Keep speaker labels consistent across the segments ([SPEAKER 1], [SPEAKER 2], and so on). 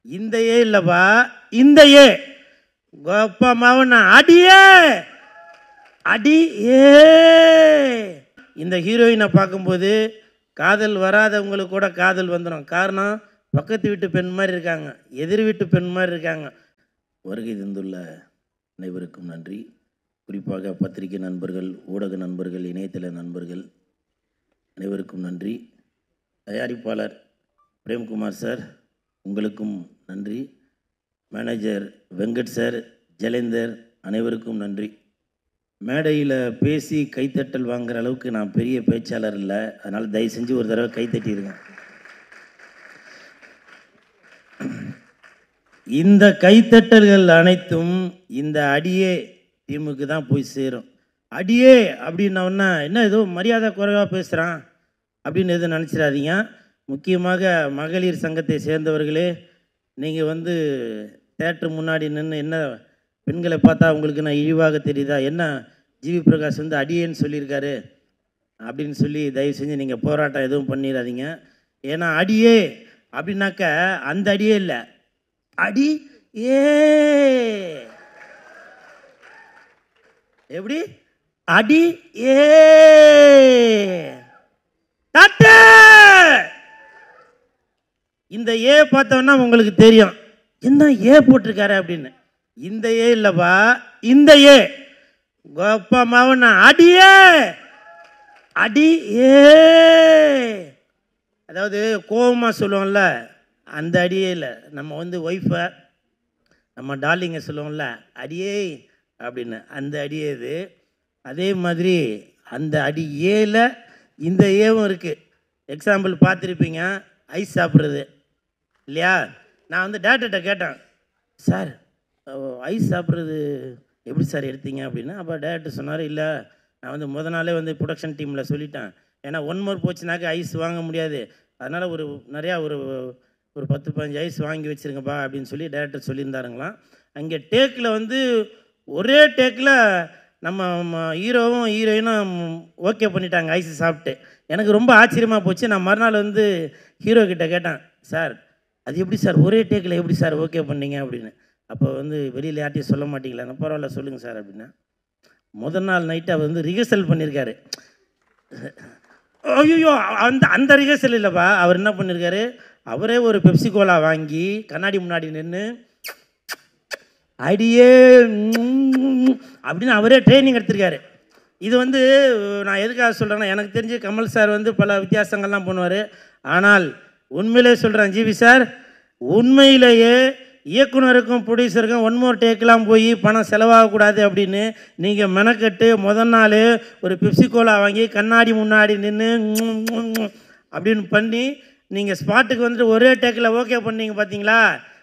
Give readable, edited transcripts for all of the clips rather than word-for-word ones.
[SPEAKER 1] இந்த ஏ இல்லைப்பா, இந்த ஏ கோப்பா மாவன அடியே அடி ஏ. இந்த ஹீரோயினை பார்க்கும்போது காதல் வராதவங்களுக்கு கூட காதல் வந்துடும். காரணம், பக்கத்து வீட்டு பெண் மாதிரி இருக்காங்க, எதிர் வீட்டு பெண் மாதிரி இருக்காங்க. வருகை தந்துள்ள அனைவருக்கும் நன்றி. குறிப்பாக பத்திரிகை நண்பர்கள், ஊடக நண்பர்கள், இணையதள நண்பர்கள் அனைவருக்கும் நன்றி. தயாரிப்பாளர் பிரேம்குமார் சார், உங்களுக்கும் நன்றி. மேனேஜர் வெங்கட் சார், ஜலேந்தர், அனைவருக்கும் நன்றி. மேடையில் பேசி கைத்தட்டல் வாங்குகிற அளவுக்கு நான் பெரிய பேச்சாளர் இல்லை, அதனால் தயவு செஞ்சு ஒரு தடவை கைத்தட்டியிருக்கேன். இந்த கைத்தட்டல்கள் அனைத்தும் இந்த அடியே டீமுக்கு தான் போய் சேரும். அடியே அப்படின்னோன்னா என்ன ஏதோ மரியாதை குறைவாக பேசுகிறான் அப்படின்னு எதுவும் நினச்சிடாதீங்க. முக்கியமாக மகளிர் சங்கத்தை சேர்ந்தவர்களே, நீங்கள் தேட்டர் முன்னாடி நின்று என்ன பெண்களை பார்த்தா உங்களுக்கு நான் இழிவாக தெரியுதா, என்ன G.V.Prakash அடியேன்னு சொல்லியிருக்காரு அப்படின்னு சொல்லி தயவு செஞ்சு நீங்கள் போராட்டம் எதுவும் பண்ணிடாதீங்க. ஏன்னா அடியே அப்படின்னாக்க அந்த அடியே இல்லை, அடி ஏ. எப்படி அடி ஏ தட்டு. இந்த ஏ பார்த்தோன்னா உங்களுக்கு தெரியும் என்ன ஏ போட்டிருக்காரு அப்படின்னு. இந்த ஏ இல்லைப்பா, இந்த ஏ கோப்பா மாவன அடியே அடி ஏ. அதாவது கோபமாக சொல்லுவோம்ல, அந்த அடியே இல்லை. நம்ம ஒய்ஃபை நம்ம டார்லிங்கை சொல்லுவோம்ல அடியே அப்படின்னு, அந்த அடியே இது. அதே மாதிரி அந்த அடி ஏல இந்த ஏவும் இருக்குது. எக்ஸாம்பிள் பார்த்துருப்பீங்க, ஐஸ் சாப்பிட்றது இல்லையா. நான் டேரக்டர்கிட்ட கேட்டேன், சார் ஐஸ் சாப்பிட்றது எப்படி சார் எடுத்தீங்க அப்படின்னு. அப்போ டேரக்டர் சொன்னார், இல்லை நான் முத நாளே ப்ரொடக்ஷன் டீமில் சொல்லிட்டேன், ஏன்னா 1 மோர் போச்சுனாக்க ஐஸ் வாங்க முடியாது, அதனால் நிறையா ஒரு 10-15 ஐஸ் வாங்கி வச்சுருங்கப்பா அப்படின்னு சொல்லி டேரக்டர் சொல்லியிருந்தாருங்களாம். அங்கே டேக்கில் ஒரே டேக்கில் நம்ம ஹீரோவும் ஹீரோயினும் ஓகே பண்ணிட்டாங்க ஐஸ் சாப்பிட்டு. எனக்கு ரொம்ப ஆச்சரியமாக போச்சு. நான் மறுநாள் ஹீரோ கிட்டே கேட்டேன், சார் அது எப்படி சார் ஒரே டேக்கில் எப்படி சார் ஓகே பண்ணீங்க அப்படின்னு. அப்போ வெளியில் யார்ட்டையும் சொல்ல மாட்டீங்களா, பரவாயில்ல சொல்லுங்கள் சார் அப்படின்னா. முதல் நாள் நைட்டு அவர் ரிஹர்சல் பண்ணியிருக்காரு. ஐயோ அந்த ரிஹர்சல் இல்லைப்பா, அவர் என்ன பண்ணியிருக்காரு, அவரே ஒரு பெப்சி கோலா வாங்கி கண்ணாடி முன்னாடி நின்று அடியே அப்படின்னு அவரே ட்ரைனிங் எடுத்திருக்காரு. இது நான் எதுக்காக சொல்கிறேன்னா, எனக்கு தெரிஞ்சு கமல் சார் பல வித்தியாசங்கள்லாம் பண்ணுவார். ஆனால் உண்மையிலே சொல்கிறேன், ஜிவி சார் உண்மையிலேயே இயக்குனருக்கும் ப்ரொடியூசருக்கும் 1 மோர் டேக்கெலாம் போய் பணம் செலவாகக்கூடாது அப்படின்னு நீங்கள் மெனக்கட்டு முதல் நாள் ஒரு பெப்சி கோலா வாங்கி கண்ணாடி முன்னாடி நின்று அப்படின்னு பண்ணி நீங்கள் ஸ்பாட்டுக்கு ஒரே டேக்கில் ஓகே பண்ணீங்க பார்த்தீங்களா.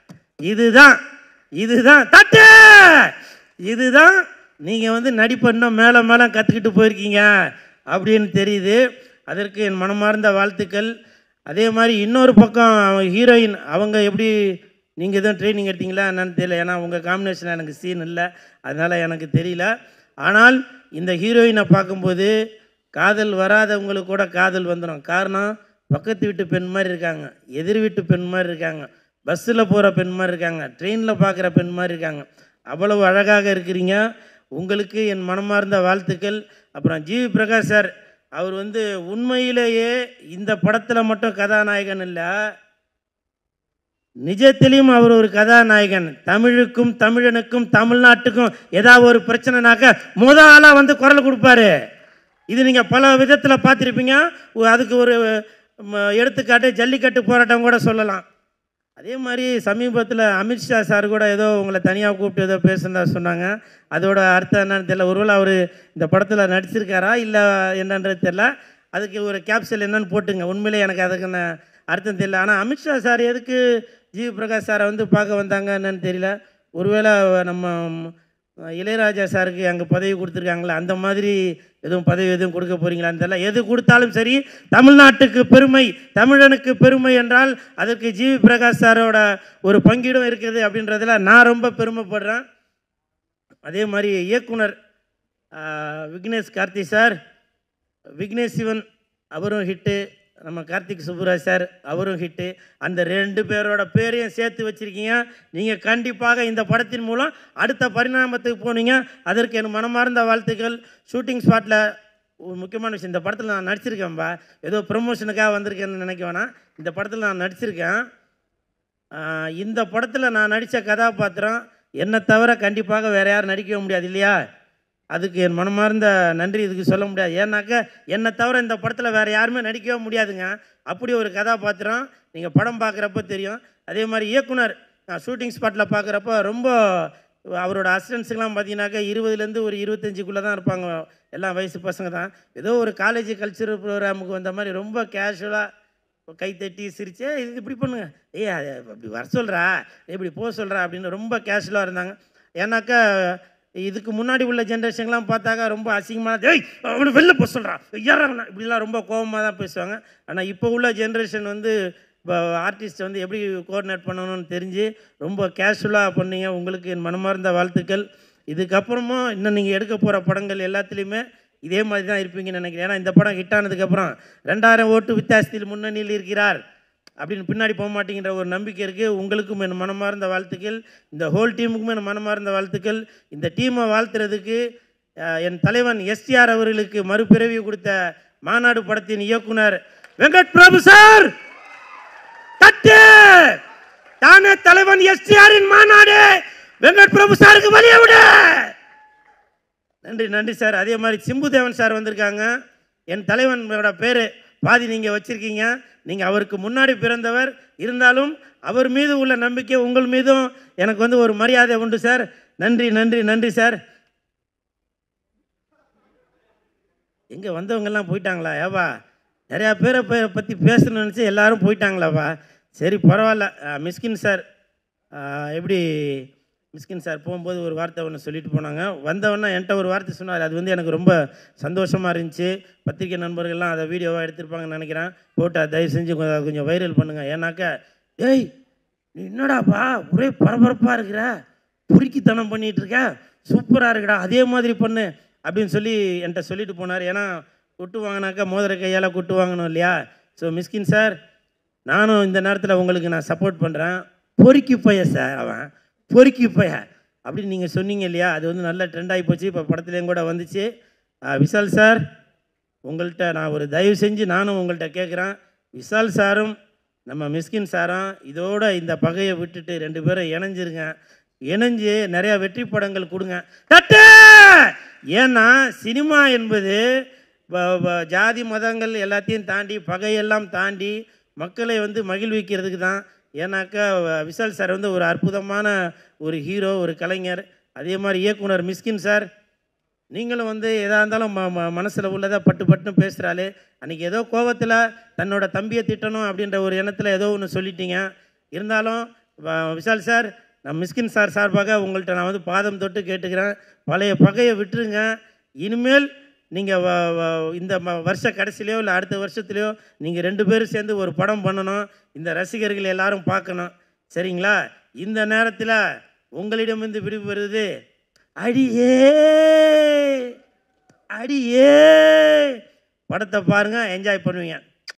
[SPEAKER 1] இதுதான் தட்டு. இதுதான் நீங்கள் நடிப்பு இன்னும் மேலே மேலே கற்றுக்கிட்டு போயிருக்கீங்க அப்படின்னு தெரியுது. அதற்கு என் மனமார்ந்த வாழ்த்துக்கள். அதே மாதிரி இன்னொரு பக்கம் ஹீரோயின் அவங்க எப்படி, நீங்கள் எதுவும் ட்ரைனிங் எடுத்தீங்களா என்னன்னு தெரியல, ஏன்னா உங்கள் காம்பினேஷன் எனக்கு சீன் இல்லை, அதனால் எனக்கு தெரியல. ஆனால் இந்த ஹீரோயினை பார்க்கும்போது காதல் வராதவங்களுக்கு கூட காதல் வந்துடும். காரணம், பக்கத்து வீட்டு பெண் மாதிரி இருக்காங்க, எதிர் வீட்டு பெண் மாதிரி இருக்காங்க, பஸ்ஸில் போகிற பெண் மாதிரி இருக்காங்க, ட்ரெயினில் பார்க்குற பெண் மாதிரி இருக்காங்க. அவ்வளவு அழகாக இருக்கிறீங்க. உங்களுக்கு என் மனமார்ந்த வாழ்த்துக்கள். அப்புறம் G.V.Prakash சார், அவர் உண்மையிலேயே இந்த படத்தில் மட்டும் கதாநாயகன் இல்லை, நிஜத்திலையும் அவர் ஒரு கதாநாயகன். தமிழுக்கும் தமிழனுக்கும் தமிழ்நாட்டுக்கும் ஏதாவது ஒரு பிரச்சனைனாக்க முதல் ஆளாக குரல் கொடுப்பாரு. இது நீங்கள் பல விதத்தில் பார்த்துருப்பீங்க. அதுக்கு ஒரு எடுத்துக்காட்டு ஜல்லிக்கட்டு போராட்டம் கூட சொல்லலாம். அதே மாதிரி சமீபத்தில் அமித்ஷா சார் கூட ஏதோ உங்களை தனியாக கூப்பிட்டு ஏதோ பேசுனதா சொன்னாங்க. அதோட அர்த்தம் என்னன்னு தெரியல. ஒருவேளை அவர் இந்த படத்தில் நடிச்சிருக்காரா இல்லை என்னன்றது தெரியல. அதுக்கு ஒரு கேப்சல் என்னன்னு போட்டுங்க. உண்மையிலே எனக்கு அதுக்குன்னு அர்த்தம் தெரியல. ஆனால் அமித்ஷா சார் எதுக்கு G.V.Prakash சாரை பார்க்க வந்தாங்க என்னன்னு தெரியல. ஒருவேளை நம்ம இளையராஜா சாருக்கு அங்கே பதவி கொடுத்துருக்காங்களே, அந்த மாதிரி எதுவும் பதவி எதுவும் கொடுக்க போகிறீங்களான்னு தெரியல. எது கொடுத்தாலும் சரி, தமிழ்நாட்டுக்கு பெருமை, தமிழனுக்கு பெருமை என்றால் அதற்கு G.V.Prakash சாரோட ஒரு பங்கீடும் இருக்குது அப்படின்றதுல நான் ரொம்ப பெருமைப்படுறேன். அதே மாதிரி இயக்குனர் விக்னேஷ் கார்த்திக் சார், விக்னேஷ் சிவன் அவரும் ஹிட்டு, நம்ம கார்த்திக் சுப்புராஜ் சார், அவரும் ஹிட்டு. அந்த 2 பேரோட பேரையும் சேர்த்து வச்சுருக்கீங்க. நீங்கள் கண்டிப்பாக இந்த படத்தின் மூலம் அடுத்த பரிணாமத்துக்கு போனீங்க. அதற்கு என் மனமார்ந்த வாழ்த்துக்கள். ஷூட்டிங் ஸ்பாட்டில் ஒரு முக்கியமான விஷயம், இந்த படத்தில் நான் நடிச்சிருக்கேன்பா. ஏதோ ப்ரமோஷனுக்காக வந்திருக்கேன்னு நினைக்க வேணாம். இந்த படத்தில் நான் நடிச்சிருக்கேன். இந்த படத்தில் நான் நடித்த கதாபாத்திரம் என்னை தவிர கண்டிப்பாக வேறு யாரும் நடிக்கவே முடியாது இல்லையா? அதுக்கு என் மனமார்ந்த நன்றி இதுக்கு சொல்ல முடியாது. ஏன்னாக்கா என்னை தவிர இந்த படத்தில் வேறு யாருமே நடிக்கவே முடியாதுங்க. அப்படி ஒரு கதாபாத்திரம். நீங்கள் படம் பார்க்குறப்ப தெரியும். அதே மாதிரி இயக்குனர் நான் ஷூட்டிங் ஸ்பாட்டில் பார்க்குறப்ப ரொம்ப அவரோட அசிஸ்டன்ஸுக்கெலாம் பார்த்தீங்கன்னாக்கா 20லேருந்து ஒரு 25க்குள்ளே தான் இருப்பாங்க. எல்லாம் வயசு பசங்க தான். ஏதோ ஒரு காலேஜ் கல்ச்சரல் ப்ரோக்ராமுக்கு வந்த மாதிரி ரொம்ப கேஷுவலாக கை தட்டி சிரிச்சு இது இப்படி பண்ணுங்க, அது அப்படி வர சொல்கிறா, இப்படி போக சொல்கிறா அப்படின்னு ரொம்ப கேஷுவலாக இருந்தாங்க. ஏன்னாக்கா இதுக்கு முன்னாடி உள்ள ஜென்ரேஷன்லாம் பார்த்தாக்கா ரொம்ப அசிங்கமாக அவனை வெளில போக சொல்கிறான் யாரா இப்படிலாம் ரொம்ப கோபமாக தான் பேசுவாங்க. ஆனால் இப்போ உள்ள ஜென்ரேஷன் வந்து இப்போ ஆர்டிஸ்ட்டை வந்து எப்படி கோஆர்டினேட் பண்ணணும்னு தெரிஞ்சு ரொம்ப கேஷுவலாக பண்ணீங்க. உங்களுக்கு என் மனமார்ந்த வாழ்த்துக்கள். இதுக்கப்புறமும் இன்னும் நீங்கள் எடுக்க போகிற படங்கள் எல்லாத்துலேயுமே இதே மாதிரி தான் இருப்பீங்கன்னு நினைக்கிறேன். ஏன்னா இந்த படம் ஹிட் ஆனதுக்கப்புறம் 2000 ஓட்டு வித்தியாசத்தில் முன்னணியில் இருக்கிறார் அப்படின்னு பின்னாடி போக மாட்டேங்கிற ஒரு நம்பிக்கை இருக்குது. உங்களுக்கும் என் மனமார்ந்த வாழ்த்துக்கள். இந்த ஹோல் டீமுக்கும் என் மனமார்ந்த வாழ்த்துக்கள். இந்த டீமை வாழ்த்துறதுக்கு என் தலைவன் எஸ்டிஆர் அவர்களுக்கு மறுபிறவி கொடுத்த மாநாடு படத்தின் இயக்குனர் வெங்கட்பிரபு சார், தட்டு தானே தலைவன் எஸ்டிஆரின் மாநாடு வெங்கட்பிரபு சாருக்கு வழிய விட. நன்றி நன்றி சார். அதே மாதிரி சிம்புதேவன் சார் வந்திருக்காங்க. என் தலைவனோட பேர் பாதி நீங்கள் வச்சுருக்கீங்க. நீங்கள் அவருக்கு முன்னாடி பிறந்தவர், இருந்தாலும் அவர் மீது உள்ள நம்பிக்கை உங்கள் மீதும் எனக்கு வந்து ஒரு மரியாதை உண்டு சார். நன்றி நன்றி நன்றி சார். எங்கே வந்தவங்கெல்லாம் போயிட்டாங்களா? ஏவா நிறையா பேரை பற்றி பேசணும்னு நினச்சி எல்லோரும் போயிட்டாங்களாப்பா. சரி பரவாயில்ல. மிஸ்கின் சார் எப்படி மிஸ்கின் சார் போகும்போது ஒரு வார்த்தை ஒன்று சொல்லிட்டு போனாங்க. வந்தவொன்னே என்கிட்ட ஒரு வார்த்தை சொன்னார். அது வந்து எனக்கு ரொம்ப சந்தோஷமாக இருந்துச்சு. பத்திரிகை நண்பர்கள்லாம் அதை வீடியோவாக எடுத்திருப்பாங்கன்னு நினைக்கிறேன். போட்டு தயவு செஞ்சு கொஞ்சம் வைரல் பண்ணுங்கள். ஏன்னாக்கா ஏய் நீ என்னடாப்பா ஒரே பரபரப்பாக இருக்கிற, பொறுக்கித்தனம் பண்ணிகிட்ருக்க, சூப்பராக இருக்குடா, அதே மாதிரி பண்ணு அப்படின்னு சொல்லி என்கிட்ட சொல்லிட்டு போனார். ஏன்னா கொட்டு வாங்கினாக்கா மோதிர கையால் கொட்டு வாங்கணும் இல்லையா? ஸோ மிஸ்கின் சார், நானும் இந்த நேரத்தில் உங்களுக்கு நான் சப்போர்ட் பண்ணுறேன். பொறுக்கி பைய சார், அவன் பொறுக்கி பைய அப்படின்னு நீங்கள் சொன்னீங்க இல்லையா? அது வந்து நல்ல ட்ரெண்ட் ஆகி போச்சு. இப்போ படத்துலேயும் கூட வந்துச்சு. விஷால் சார், உங்கள்கிட்ட நான் ஒரு தயவு செஞ்சு நானும் உங்கள்கிட்ட கேட்குறேன். விஷால் சாரும் நம்ம மிஸ்கின் சாரும் இதோட இந்த பகையை விட்டுட்டு 2 பேரும் இணைஞ்சிருங்க. இணைஞ்சு நிறையா வெற்றி படங்கள் கொடுங்க. தட்டு. ஏன்னா சினிமா என்பது ஜாதி மதங்கள் எல்லாத்தையும் தாண்டி, பகையெல்லாம் தாண்டி மக்களை வந்து மகிழ்விக்கிறதுக்கு தான். ஏன்னாக்கா விஷால் சார் வந்து ஒரு அற்புதமான ஒரு ஹீரோ, ஒரு கலைஞர். அதே மாதிரி இயக்குனர் மிஸ்கின் சார், நீங்களும் வந்து எதாக இருந்தாலும் மனசில் உள்ளதை பட்டு பட்டுன்னு பேசுகிறாலே. அன்றைக்கி ஏதோ கோபத்தில் தன்னோட தம்பியை திட்டணும் அப்படின்ற ஒரு எண்ணத்தில் ஏதோ ஒன்று சொல்லிட்டீங்க. இருந்தாலும் விஷால் சார், நான் மிஸ்கின் சார் சார்பாக உங்கள்கிட்ட நான் வந்து பாதம் தொட்டு கேட்டுக்கிறேன். பழைய பகையை விட்டுருங்க. இனிமேல் நீங்கள் இந்த வருஷ கடைசிலையோ இல்லை அடுத்த வருஷத்துலையோ நீங்கள் 2 பேரும் சேர்ந்து ஒரு படம் பண்ணணும். இந்த ரசிகர்கள் எல்லாரும் பார்க்கணும். சரிங்களா? இந்த நேரத்தில் உங்களிடமிருந்து விடுபடுவது அடியே அடியே. படத்தை பாருங்கள், என்ஜாய் பண்ணுவீங்க.